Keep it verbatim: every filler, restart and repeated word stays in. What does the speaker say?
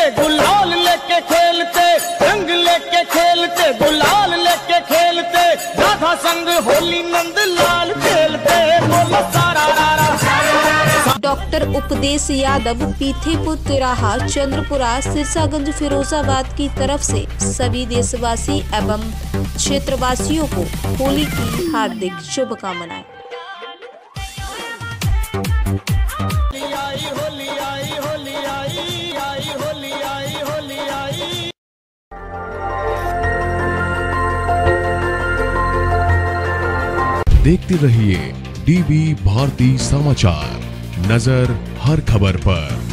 खेलते, गुलाल लेके खेलते, रंग लेके खेलते, गुलाल लेके खेलते, राधा संग होली नंद लाल खेलते, बोलो सारा रारा। डॉक्टर उपदेश यादव, पीथेपुर तिराहा, चंद्रपुरा, सिरसागंज, फिरोजाबाद की तरफ से सभी देशवासी एवं क्षेत्रवासियों को होली की हार्दिक शुभकामनाएं। देखते रहिए डीवी भारती समाचार, नजर हर खबर पर।